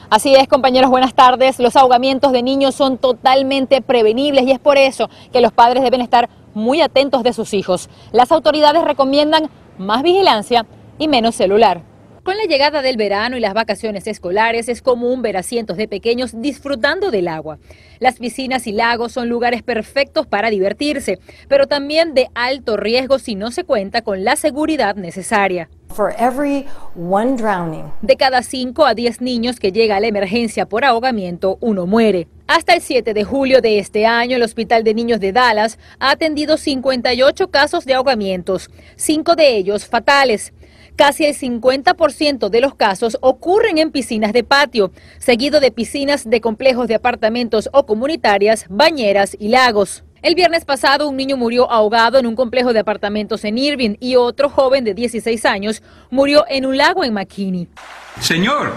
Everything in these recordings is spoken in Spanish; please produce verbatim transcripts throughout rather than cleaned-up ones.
Así es, compañeros, buenas tardes. Los ahogamientos de niños son totalmente prevenibles y es por eso que los padres deben estar muy atentos de sus hijos. Las autoridades recomiendan más vigilancia y menos celular. Con la llegada del verano y las vacaciones escolares es común ver a cientos de pequeños disfrutando del agua. Las piscinas y lagos son lugares perfectos para divertirse, pero también de alto riesgo si no se cuenta con la seguridad necesaria. For every one drowning. De cada cinco a diez niños que llega a la emergencia por ahogamiento, uno muere. Hasta el siete de julio de este año, el Hospital de Niños de Dallas ha atendido cincuenta y ocho casos de ahogamientos, cinco de ellos fatales. Casi el cincuenta por ciento de los casos ocurren en piscinas de patio, seguido de piscinas de complejos de apartamentos o comunitarias, bañeras y lagos. El viernes pasado un niño murió ahogado en un complejo de apartamentos en Irving y otro joven de dieciséis años murió en un lago en McKinney. Señor,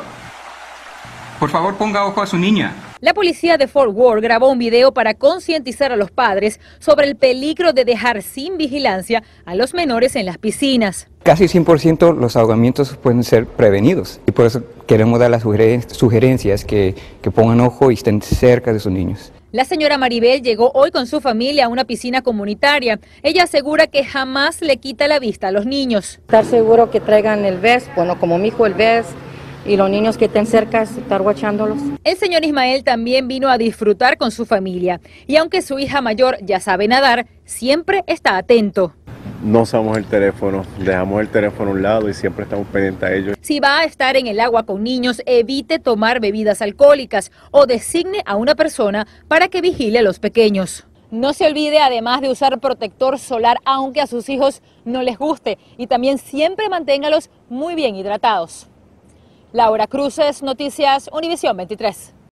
por favor ponga ojo a su niña. La policía de Fort Worth grabó un video para concientizar a los padres sobre el peligro de dejar sin vigilancia a los menores en las piscinas. Casi cien por ciento los ahogamientos pueden ser prevenidos y por eso queremos dar las sugerencias que, que pongan ojo y estén cerca de sus niños. La señora Maribel llegó hoy con su familia a una piscina comunitaria. Ella asegura que jamás le quita la vista a los niños. Estar seguro que traigan el vest, bueno, como mi hijo el vest, y los niños que estén cerca, estar guachándolos. El señor Ismael también vino a disfrutar con su familia y aunque su hija mayor ya sabe nadar, siempre está atento. No usamos el teléfono, dejamos el teléfono a un lado y siempre estamos pendientes a ellos. Si va a estar en el agua con niños, evite tomar bebidas alcohólicas o designe a una persona para que vigile a los pequeños. No se olvide además de usar protector solar aunque a sus hijos no les guste y también siempre manténgalos muy bien hidratados. Laura Cruces, Noticias Univisión veintitrés.